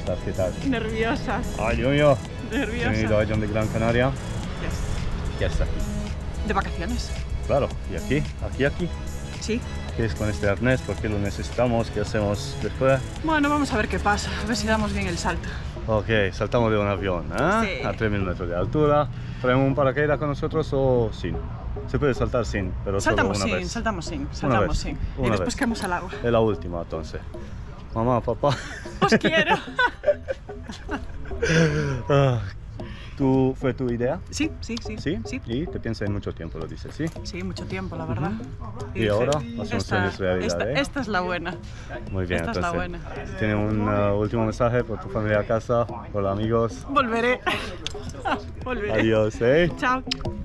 estás? ¿Qué tal? Nerviosa. Ay, Dios mío. Nerviosa. Bienvenido a John de Gran Canaria. Yes. ¿Qué haces aquí? De vacaciones. Claro, ¿y aquí? ¿Aquí? Sí. ¿Qué es con este arnés? ¿Por qué lo necesitamos? ¿Qué hacemos después? Bueno, vamos a ver qué pasa. A ver si damos bien el salto. Ok, saltamos de un avión, ¿eh? Sí. A 3000 metros de altura. ¿Traemos un paracaídas con nosotros o sin? Se puede saltar sin, pero Saltamos solo una sin, vez. saltamos sin, Una saltamos vez, sin. Y una después vez. caemos al agua. Es la última, entonces. Mamá, papá. ¡Os quiero! ¿Fue tu idea? Sí. ¿Sí? Y te piensas en mucho tiempo, lo dices, ¿sí? Sí, mucho tiempo, la verdad. Y ahora hacemos sueños realidad, ¿eh? Esta es la buena. Muy bien, Esta es la entonces. buena. ¿Tienes un último mensaje por tu familia a casa, por los amigos? Volveré. Volveré. Adiós, ¿eh? Chao.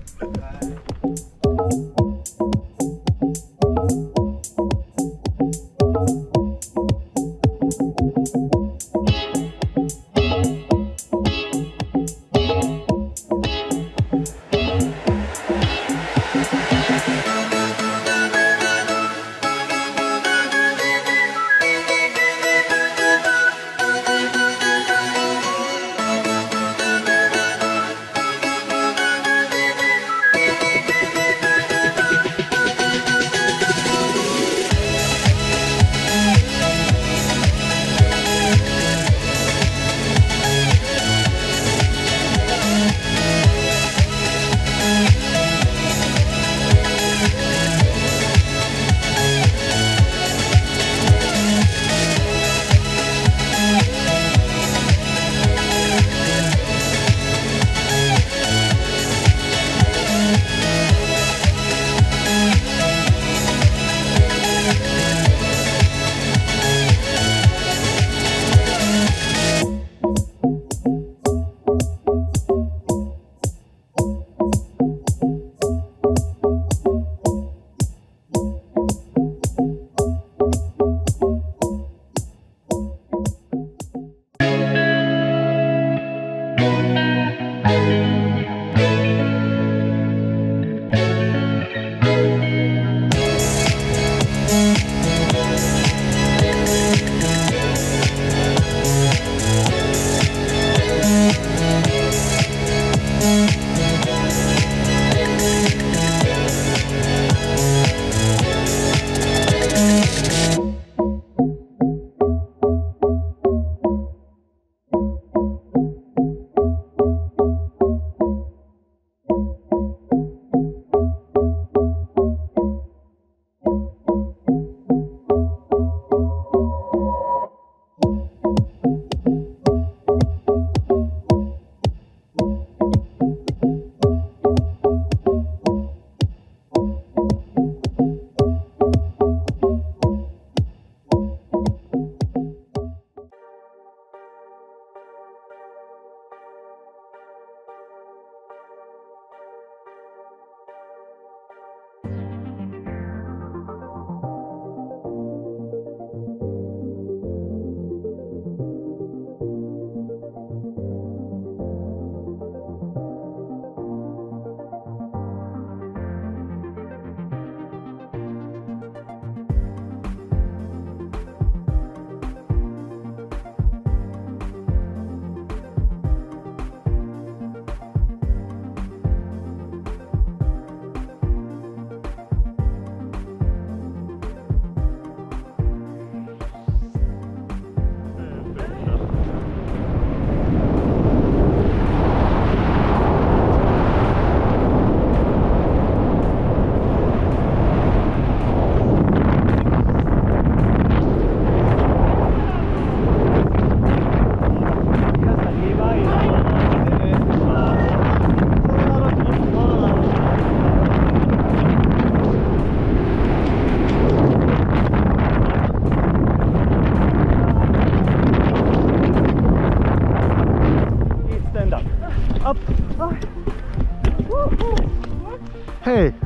Hey,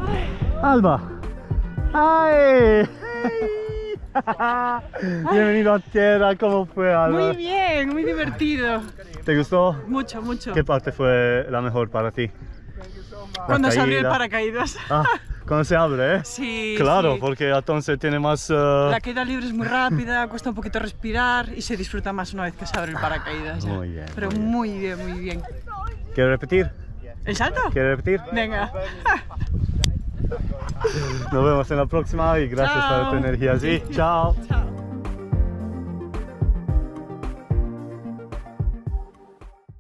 Alba. ¡Ay! Bienvenido a tierra, ¿cómo fue, Alba? Muy bien, muy divertido. ¿Te gustó? Mucho, mucho. ¿Qué parte fue la mejor para ti? Cuando se abrió el caída. paracaídas. Ah, cuando se abre, ¿eh? Sí, Claro, sí. porque entonces tiene más... La caída libre es muy rápida, cuesta un poquito respirar y se disfruta más una vez que se abre el paracaídas. Ya. Muy bien, Pero muy muy bien, muy bien. ¿Quieres repetir? ¿El salto? ¿Quieres repetir? Venga. Nos vemos en la próxima y gracias por tu Chao. energía. Sí, chao. Chao.